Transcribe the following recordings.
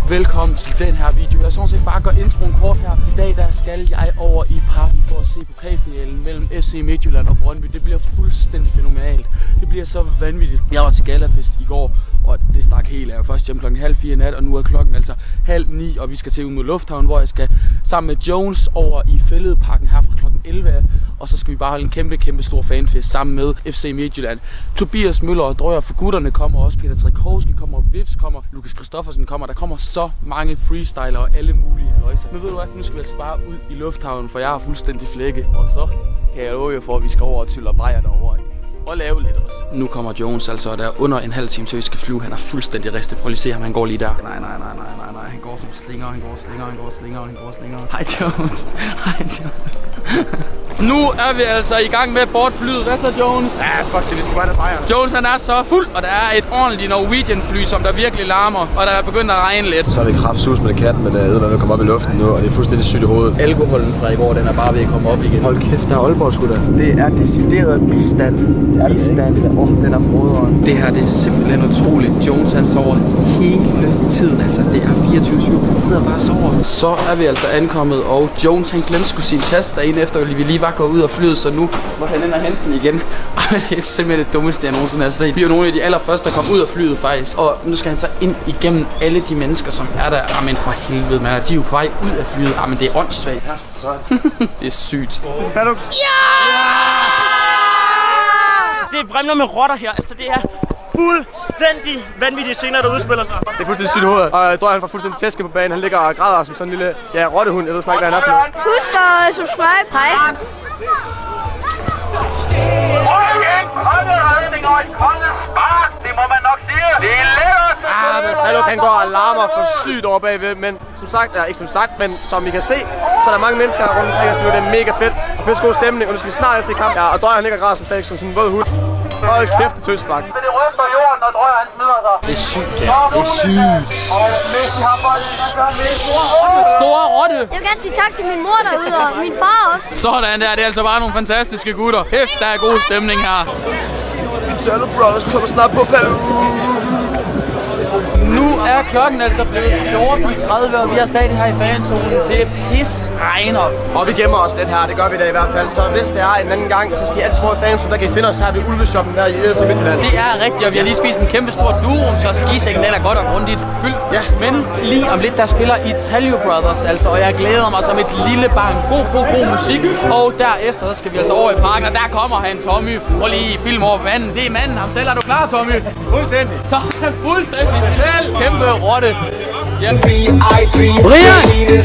Velkommen til den her video. Jeg sådan set bare gør introen kort her. I dag der skal jeg over i Parken for at se pokalfinalen mellem FC Midtjylland og Brøndby. Det bliver fuldstændig fænomenalt. Det bliver så vanvittigt. Jeg var til galafest i går, og det stak helt af. Jeg var først hjemme klokken 3:30 i nat, og nu er klokken altså 8:30, og vi skal til ud mod Lufthavn, hvor jeg skal sammen med Jones over i Fælledparken her fra klokken 11 af. Og så skal vi bare holde en kæmpe stor fanfest sammen med FC Midtjylland. Tobias Møller og Drøjer for gutterne kommer også. Peter Trikowski kommer, Vips kommer, Lukas Christoffersen kommer. Der kommer så mange freestyler og alle mulige haløjser. Men ved du hvad, nu skal vi altså bare ud i Lufthavnen, for jeg er fuldstændig flække. Og så kan jeg love jer for, at vi skal over og tylle bajer derovre. Og lave lidt også. Nu kommer Jones altså, og der er under en halv time til vi skal flyve. Han er fuldstændig ristet. Prøv lige at se ham, han går lige der. Nej. Han går som slinger, han går slinger. Hej Jones. Nu er vi altså i gang med bortflyet. Hvad så, Jones? Ja, fuck det, vi skal bare have bajerne. Jones han er så fuld, og der er et ordentligt Norwegian fly, som der virkelig larmer. Og der er begyndt at regne lidt. Så er vi kraftsus med katten, men vi kommer op i luften nu, og det er fuldstændig sygt i hovedet. Alkoholen fra i går, den er bare ved at komme op igen. Hold kæft, der er Aalborg sgu da. Det er decideret bistand. Den er froderen. Det her, det er simpelthen utroligt. Jones han sover hele tiden, altså det er 24/7. Han sidder bare og sover. Så er vi altså ankommet, og Jones han glemte sgu sin taske derinde efter vi lige var gået ud af flyet, så nu må han ind og hente den igen. Det er simpelthen det dummeste, jeg nogensinde har set. Vi er jo nogle af de allerførste, der kom ud af flyet faktisk, og nu skal han så ind igennem alle de mennesker, som er der. Jamen for helvede, man. De er jo på vej ud af flyet. Jamen det er åndssvagt. Jeg er så træt. Det er sygt. Det er Paddux. Det vrimler med rotter her, altså det er fuldstændig vanvittige scener, der udspiller sig. Det er fuldstændig sygt i hovedet, og Drøjer han får fuldstændig tæske på banen. Han ligger og græder som sådan en lille, rottehund. Jeg ved slet ikke, hvad han er for noget. Husk at subscribe. Hej. Det må man nok sige. Det er lækkert. Hallo, han går og larmer for sygt over bagved, men som sagt, ikke som sagt, men som I kan se, så er der mange mennesker rundt omkring os, så det er mega fedt. Og pisse god stemning, og nu skal vi snart se kamp. Ja, og Drøjer han ligger og græder som stadig som sådan en våd hud. Hold kæft, det tøsbak. Det ryster jorden, når Drøjer han smider sig. Det er sygt, det er. Det er sygt. Og Messi har bolden, der gør Messi. Store rotte. Jeg vil gerne sige tak til min mor derude, og min far også. Sådan der, det er altså bare nogle fantastiske gutter. Hæft, der er god stemning her. Italo Brothers kommer snart på Palu. Nu er klokken altså blevet 14:30, og vi er stadig her i fanzonen. Det er pis regner. Og vi gemmer os lidt her, det gør vi da i hvert fald. Så hvis det er en anden gang, så skal I altid prøve i fanzonen. Der kan I finde os her ved Ulveshoppen her i FC Midtjylland. Det er rigtigt, og vi har lige spist en kæmpe stor durum, så skisækken den er godt og grundigt fyldt. Ja. Men lige om lidt, der spiller Italo Brothers, altså, og jeg glæder mig som et lille barn. God musik. Og derefter, så skal vi altså over i parken, og der kommer han, Tommy. Prøv lige film over manden. Det er manden ham selv. Er du klar, Tommy? Fuldstændig. Så fuldstændig. Kæmpe rotte. Ja. Brian!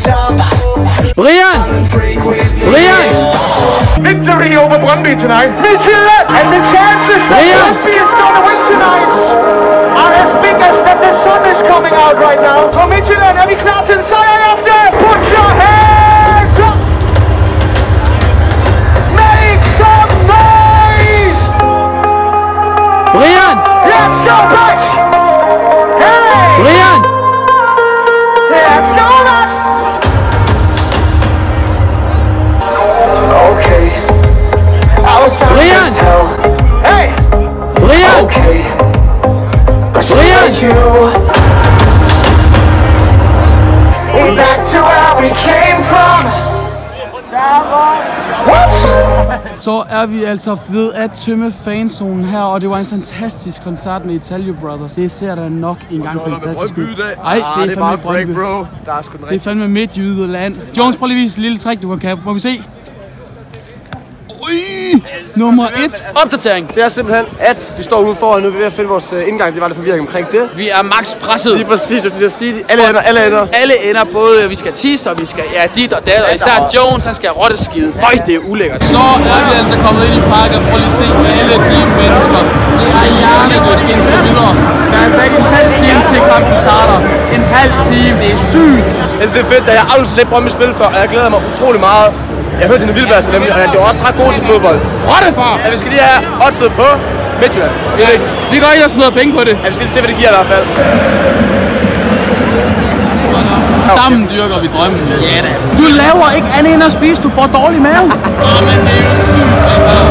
Victory over Brøndby tonight. Midtjylland! And the chances that Brøndby is going to win tonight are as big as that the sun is coming out right now. Og Midtjylland, er vi klar til en sejr i aften? Put your hands up! Make some noise! Brian! Let's go back! Hey! Brian! Let's go back! Okay. I was trying to tell. Hey! Brian! Okay. Brian! You. Back to where we came from. Så er vi altså ved at tømme fanzonen her, og det var en fantastisk koncert med Italo Brothers. Det ser da nok engang fantastisk ud. Ej, det er fandme Brøndby. Bro. Der er sgu den Det er fandme Midtjylland. Jones, prøv lige at vise et lille trick, du kan. Må vi se? Nummer 1. Opdatering. Det er simpelthen, at vi står ude foran nu. Vi er ved at finde vores indgang. Det var lidt forvirring omkring det. Vi er max presset. Lige præcis, hvad du sige. Alle ender, både vi skal tisse, og vi skal dit og dat, og især Jones, han skal rotteskide. Føj, det er ulækkert. Så er vi altså kommet ind i parken. Prøv lige at se alle de mennesker. Det er hjernedødt indtil videre. Der er stadig en halv time til kampen starter. En halv time, det er sygt. Altså, det er fedt, da jeg aldrig set Brøndby spille før, og jeg glæder mig utrolig meget. Jeg hørte hende Vildbærse nemlig, og de var også ret gode til fodbold. Rottefar! Ja, vi skal lige have oddset på Midtjylland. Vi går ikke og smider penge på det. Ja, vi skal lige se, hvad det giver i hvert fald. Sammen dyrker vi drømmen. Ja da. Du laver ikke andet end at spise, du får dårlig mave. Men det er jo sygt, det her.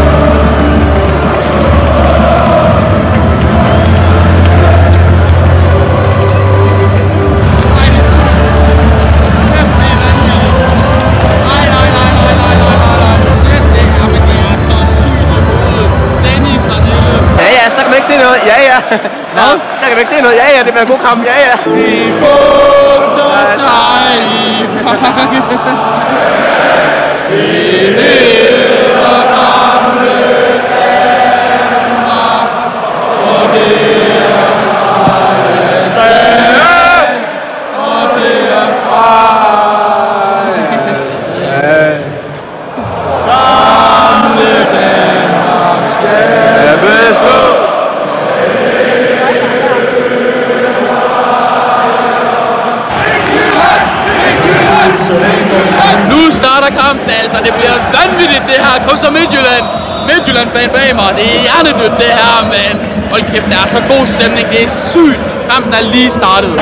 ikke se noget. Ja, ja. Hvad? Der kan vi ikke se noget. Ja, ja, det bliver en god kamp. Ja, ja. Vi båder sig i mange. Det hedder gamle Danmark, og det er farens sag, og det er farens sag. Gamle Danmark skal bestå. Nu starter kampen, altså. Det bliver vanvittigt, det her. Kom så Midtjylland. Midtjylland-fan bag mig. Det er hjernedødt, det her, men hold kæft, der er så god stemning. Det er sygt. Kampen er lige startet.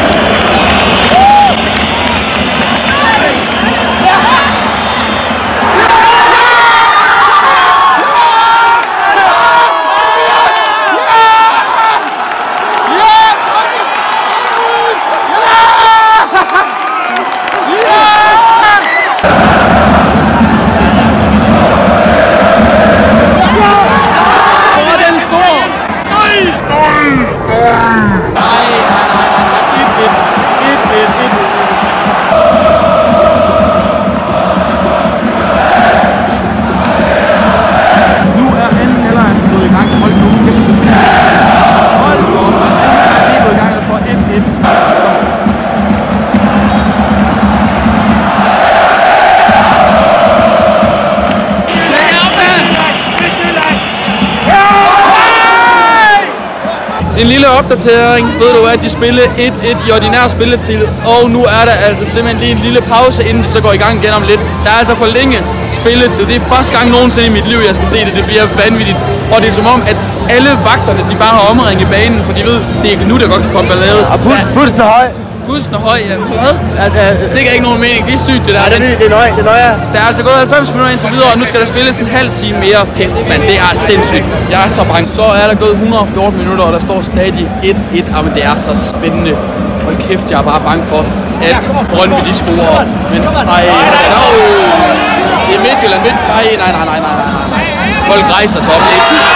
En lille opdatering, ved du at de spiller 1-1 i ordinær spilletid, og nu er der altså simpelthen lige en lille pause, inden det så går i gang igen om lidt. Der er altså for længe spilletid. Det er første gang nogensinde i mit liv, jeg skal se det. Det bliver vanvittigt. Og det er som om, at alle vagterne, de bare har omringet banen, for de ved, det er ikke nu, der godt kan komme ballade. Og pusten er høj. Pusten er høj, ja. Hvad? Det giver ikke nogen mening. Det er sygt, det der. Ja, det er nøje, det er nøje. Der er altså gået 90 minutter indtil videre, og nu skal der spilles en halv time mere. Kæft, mand, det er sindssygt. Jeg er så bange. Så er der gået 114 minutter, og der står stadig 1-1. Jamen, det er så spændende. Hold kæft, jeg er bare bange for, at Brøndby de scorer. Men ej, det er Midtjylland. Nej. Folk rejser sig op. Det er sygt.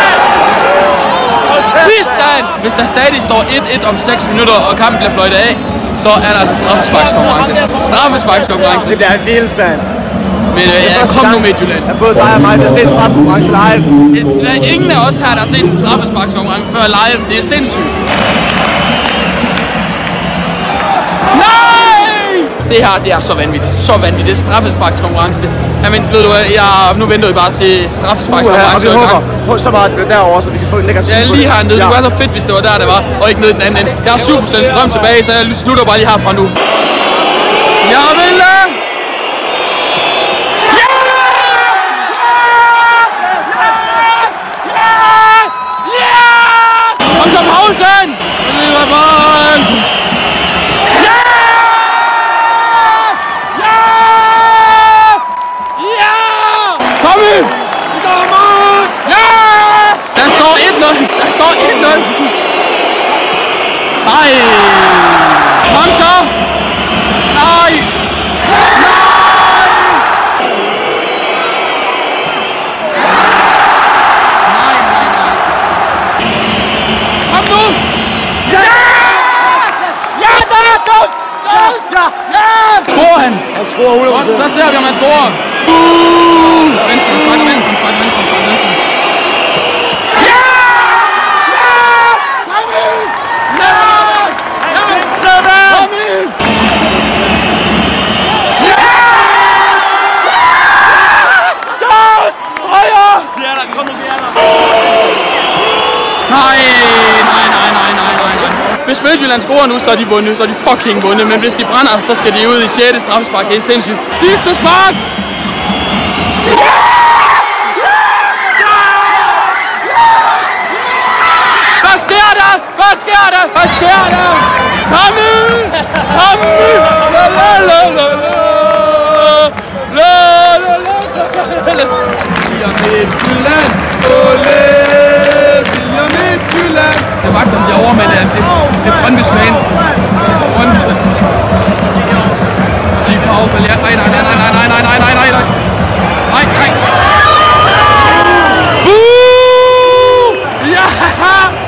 Hvis der stadig står 1-1 om 6 minutter, og kampen bliver fløjtet af, så er der altså straffesparkskonkurrence. Straffesparkskonkurrence. Det bliver vildt, mand. Men kom nu Midtjylland. Jeg både dig og mig, der har set en straffesparkskonkurrence live. Der er ingen af os her, der har set en straffesparkskonkurrence før live. Det er sindssygt. Det her, det er så vanvittigt. Så vanvittigt. Det er straffesparkskonkurrence. Jamen, ved du hvad, nu venter vi bare til straffesparkskonkurrence. Og vi håber så meget derovre, så vi kan få en lækker syn på det. Ja, lige hernede. Det var så fedt, hvis det var der var, og ikke nede den anden ende. Jeg har 7% strøm tilbage, så jeg slutter bare lige herfra nu. Jeg vil Kom så pausen! Det er bare Tommy! Ja! Der står 1-0. Nej! Kom så! Nej! Kom nu! Ja! Ja, der er Toast! Ja! Scorer han? Han scorer 100%. Så ser vi, om han scorer. Venstre. Ja! Kom ind! Toast! Højre! Nej. Hvis Midtjylland scorer nu, så er de vundet. Så er de fucking vundet. Men hvis de brænder, så skal de ud i 6. straffespark. Det er sindssygt. Sidste spark! Hvad sker der? Tommy! Midtjylland! Midtjylland! Det vagter derovre, men et Brøndbys fan. De er på affald. Nej. Ja!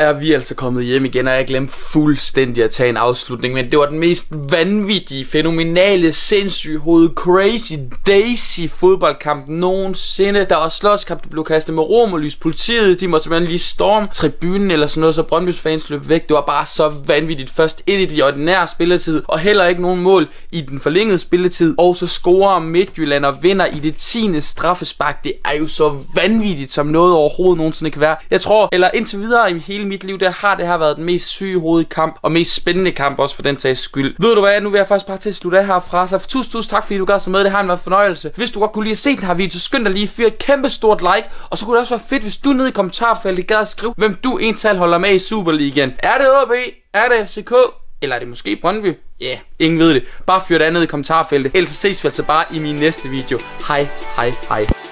er vi altså kommet hjem igen, og jeg glemte fuldstændig at tage en afslutning, men det var den mest vanvittige, fænomenale, sindssyge, crazy, daisy fodboldkamp nogensinde. Der var slåskamp, der blev kastet med romerlys. Politiet, de måtte simpelthen lige storme tribunen eller sådan noget, så Brøndbys fans løb væk. Det var bare så vanvittigt. Først et i de ordinære spilletid, og heller ikke nogen mål i den forlængede spilletid. Og så scorer Midtjylland og vinder i det 10. straffespark. Det er jo så vanvittigt, som noget overhovedet nogensinde kan være. Jeg tror, eller indtil videre i hele mit liv, der har det her været den mest syge hovedkamp, og mest spændende kamp også for den sags skyld. Ved du hvad, nu vil jeg faktisk bare til at slutte af herfra, så tusind tak fordi du gør så med, det har været en fornøjelse. Hvis du godt kunne lide at se den her video, så skynd dig lige at fyre et kæmpe stort like, og så kunne det også være fedt, hvis du nede i kommentarfeltet gad at skrive, hvem du ental holder med i Superligaen. Er det AB? Er det FCK? Eller er det måske Brøndby? Ja, ingen ved det. Bare fyr det andet i kommentarfeltet, ellers ses vi altså bare i min næste video. Hej.